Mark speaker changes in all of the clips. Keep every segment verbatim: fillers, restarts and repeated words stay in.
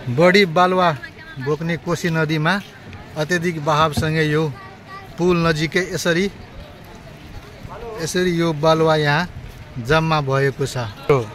Speaker 1: बढी बालुवा बोक्ने कोशी नदीमा अत्यधिक बहावसँगै यो पुल नजिकै यसरी यसरी यो बालुवा यहाँ जम्मा भएको छ।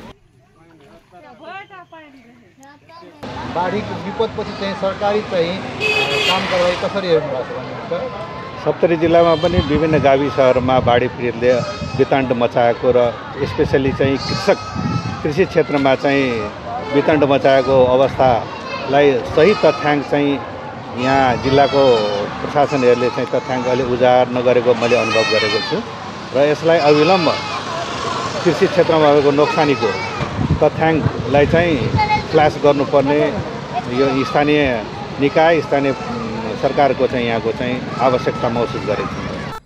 Speaker 1: बाढीको विपदपछि चाहिँ सरकारी चाहिँ काम कारबाही कसरी हेर्नु भएको छ?
Speaker 2: सप्तरी जिल्लामा पनि विभिन्न गाविसहरूमा बाढी पीडितले विताण्ड मचाएको र स्पेसली चाहिँ कृषक कृषि क्षेत्रमा चाहिँ विताण्ड मचाएको अवस्थालाई सही तथ्याङ्क चाहिँ यहाँ जिल्लाको प्रशासनहरूले चाहिँ तथ्याङ्क अहिले उजागर नगरेको मैले अनुभव गरेको छु र यसलाई अविलम्ब कृषि क्षेत्रमा भएको नोक्सानीको तथ्याङ्कलाई चाहिँ फ्ल्यास गर्नुपर्ने यो स्थानीय निकाय स्थानीय सरकारको चाहिँ यहाँको चाहिँ आवश्यकता महसुस गरेको छ।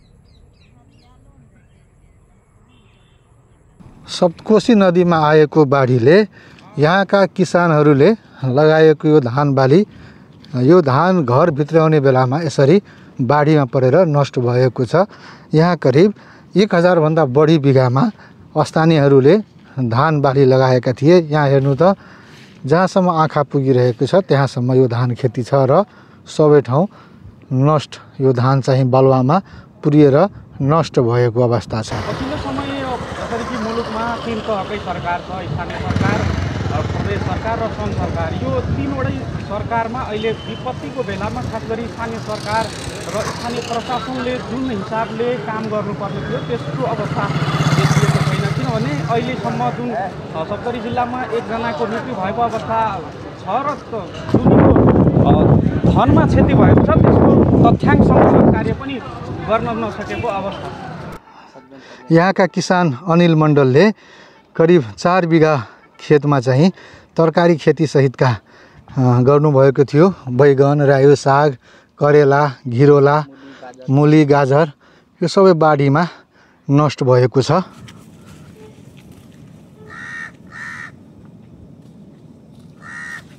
Speaker 1: सप्तकोशी नदीमा आएको बाढीले यहाँका किसानहरूले लगाएको यो धान बाली यो धान घर भित्राउने बेलामा यसरी बाढीमा परेर नष्ट भएको छ। यहाँ करिब एक हजार भन्दा बढी बिघामा स्थानीयहरूले धान बाली लगाएका थिए। यहाँ हेर्नु त जहाँसम्म आँखा पुगिरहेको छ त्यहाँसम्म यो धान खेती छ र सबै ठाउँ नष्ट यो धान चाहिँ बालुवामा पुरिएर नष्ट भएको अवस्था छ।
Speaker 3: पछिल्लो समय जसरी कि मुलुकमा तीन तहकै सरकार छ, स्थानीय सरकार, प्रदेश सरकार र सङ्घ सरकार। यो तीनवटै सरकारमा अहिले विपत्तिको बेलामा खास गरी स्थानीय सरकार र स्थानीय प्रशासनले जुन हिसाबले काम गर्नुपर्ने थियो त्यस्तो अवस्था देखिएको छैन। किनभने अहिलेसम्म जुन सप्तरी जिल्लामा एकजनाको मृत्यु भएको अवस्था छ र जुन धनमा क्षति भएको छ त्यसको तथ्याङ्कसँग कार्य पनि गर्न नसकेको अवस्था।
Speaker 1: यहाँका किसान अनिल मण्डलले करिब चार बिघा खेतमा चाहिँ तरकारी खेती सहितका गर्नुभएको थियो। बैगन, रायो साग, करेला, घिरोला, मुली, गाजर यो सबै बाढीमा नष्ट भएको छ।